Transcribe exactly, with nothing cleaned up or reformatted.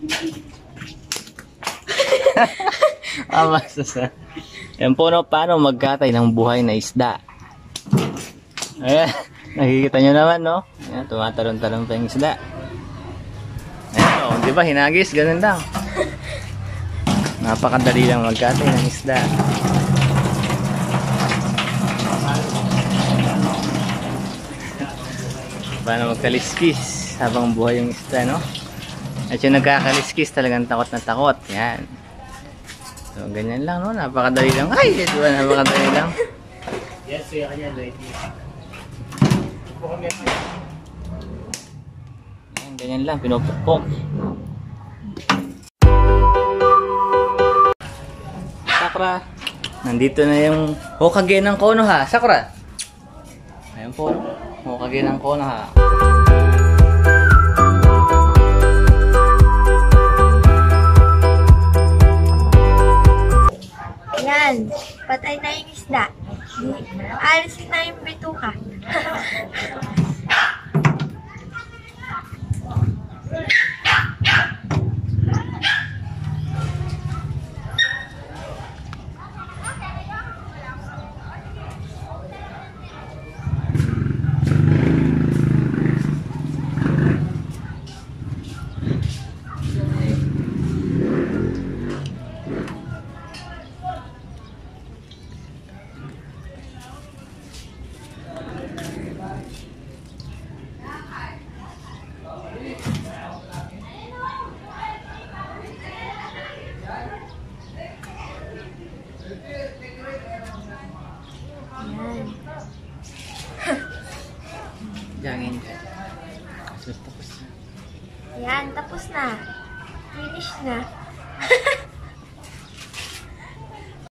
Ah, basta. Yan po, no, paano magkatay ng buhay na isda. Ayan, nakikita nyo naman, no? Ayan, tumatalon-talon pa yung isda. Ayan, oh, di ba, hinagis, ganun lang. Napakadali lang magkatay ng isda. Paano magkaliskis habang buhay yung isda, no? At yung nagkakaliskis talagang takot na takot. Yan. So, ganyan lang, no? Napakadali lang. Ay, di ba? Napakadali lang. Yes, kuya kanya, ready. Yan, ganyan lang. Pinupukpok. Sakura. Nandito na yung Hokage ng Konoha. Sakura. Ayan po. Hokage ng Konoha. Yan, patay na yung isda. Alisin na yung bituka. Jangin ka. So, tapos na. Ayan, tapos na. Finish na.